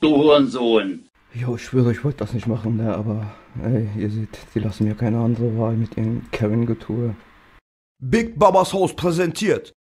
du Hurensohn. Jo, ich schwöre, ich wollte das nicht machen, ne, aber ey, ihr seht, die lassen mir keine andere Wahl mit ihrem Karen-Getue. Big Babas Haus präsentiert.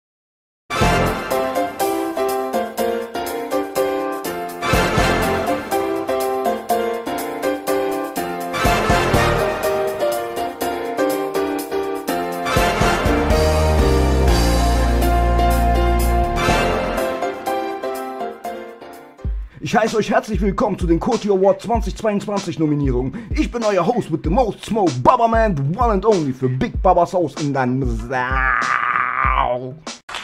Ich heiße euch herzlich willkommen zu den Koti Award 2022 Nominierungen. Ich bin euer Host with the most smoke, Baba Man, the one and only für Big Babas Haus in deinem Sau.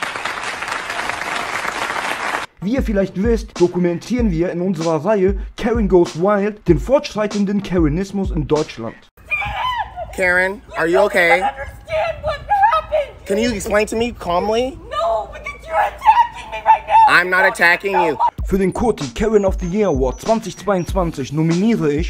Wie ihr vielleicht wisst, dokumentieren wir in unserer Reihe Karen Goes Wild den fortschreitenden Karenismus in Deutschland. Karen, are you okay? Can you explain to me calmly? No, because you're attacking me right now. I'm not attacking you. Für den Koti Karen of the Year Award 2022 nominiere ich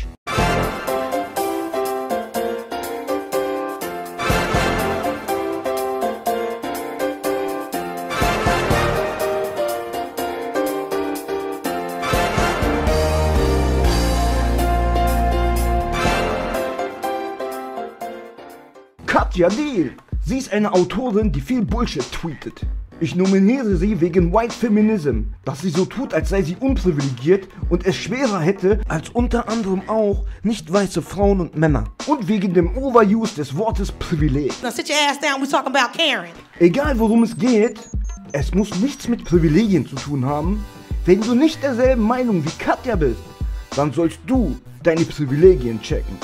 Katja Deal. Sie ist eine Autorin, die viel Bullshit tweetet. Ich nominiere sie wegen White Feminism, dass sie so tut, als sei sie unprivilegiert und es schwerer hätte als unter anderem auch nicht weiße Frauen und Männer. Und wegen dem Overuse des Wortes Privileg. Now sit your ass down, we're talking about Karen. Egal worum es geht, es muss nichts mit Privilegien zu tun haben. Wenn du nicht derselben Meinung wie Katja bist, dann sollst du deine Privilegien checken.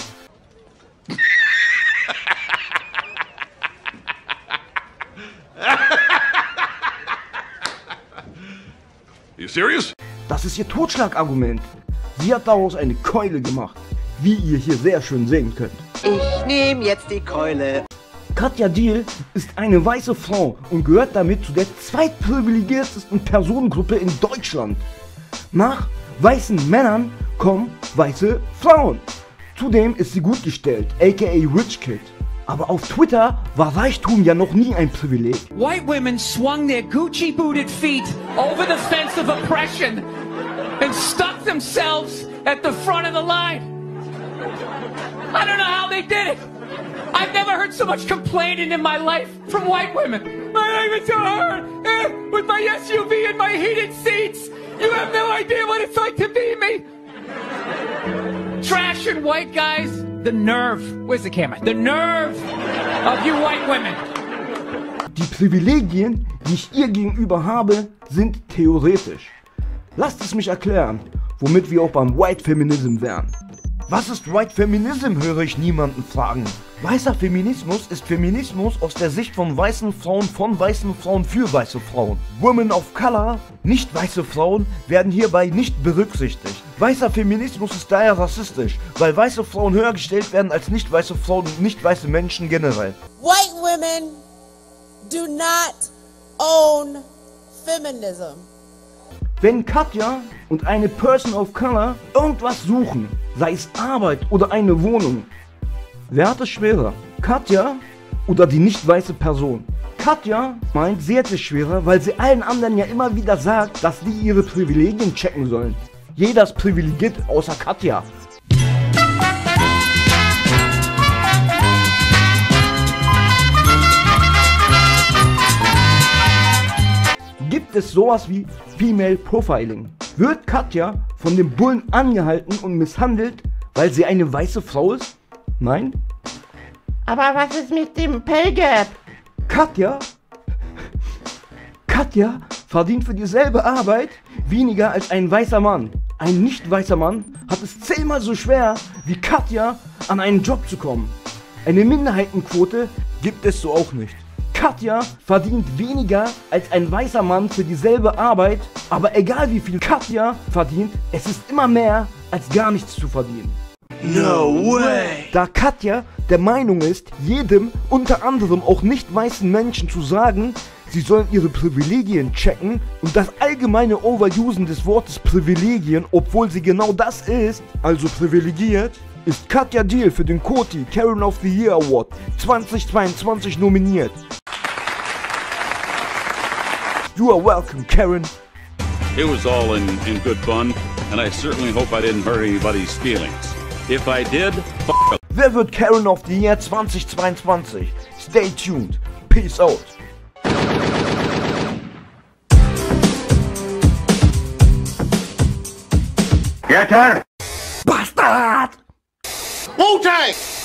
You serious? Das ist ihr Totschlagargument. Sie hat daraus eine Keule gemacht, wie ihr hier sehr schön sehen könnt. Ich nehme jetzt die Keule. Katja Deal ist eine weiße Frau und gehört damit zu der zweitprivilegiertesten Personengruppe in Deutschland. Nach weißen Männern kommen weiße Frauen. Zudem ist sie gut gestellt, aka Rich Kid. Aber auf Twitter war Reichtum ja noch nie ein Privileg. White women swung their Gucci-booted feet over the fence of oppression and stuck themselves at the front of the line. I don't know how they did it. I've never heard so much complaining in my life from white women. My life is so hard with my SUV and my heated seats. You have no idea what it's like to be me. Trash and white guys. The nerve, where's the camera? The nerve of you white women. Die Privilegien, die ich ihr gegenüber habe, sind theoretisch. Lasst es mich erklären, womit wir auch beim White Feminism wären. Was ist White Feminism, höre ich niemanden fragen. Weißer Feminismus ist Feminismus aus der Sicht von weißen Frauen für weiße Frauen. Women of Color, nicht weiße Frauen, werden hierbei nicht berücksichtigt. Weißer Feminismus ist daher rassistisch, weil weiße Frauen höher gestellt werden als nicht weiße Frauen und nicht weiße Menschen generell. White women do not own feminism. Wenn Katja und eine Person of Color irgendwas suchen, sei es Arbeit oder eine Wohnung, wer hat es schwerer? Katja oder die nicht weiße Person? Katja meint, sie hat es schwerer, weil sie allen anderen ja immer wieder sagt, dass die ihre Privilegien checken sollen. Jeder ist privilegiert außer Katja. Gibt es sowas wie Female Profiling? Wird Katja von dem Bullen angehalten und misshandelt, weil sie eine weiße Frau ist? Nein? Aber was ist mit dem Pay Gap? Katja verdient für dieselbe Arbeit weniger als ein weißer Mann. Ein nicht weißer Mann hat es 10-mal so schwer wie Katja an einen Job zu kommen. Eine Minderheitenquote gibt es so auch nicht. Katja verdient weniger als ein weißer Mann für dieselbe Arbeit, aber egal wie viel Katja verdient, es ist immer mehr als gar nichts zu verdienen. No way! Da Katja der Meinung ist, jedem, unter anderem auch nicht weißen Menschen zu sagen, sie sollen ihre Privilegien checken und das allgemeine Overusen des Wortes Privilegien, obwohl sie genau das ist, also privilegiert, ist Katja Deal für den Koti Karen of the Year Award 2022 nominiert. You are welcome, Karen. It was all in good fun. and I certainly hope I didn't hurt anybody's feelings. If I did, Wer wird Karen of the Year 2022? Stay tuned. Peace out. Your turn. Bastard! Wu-Tang!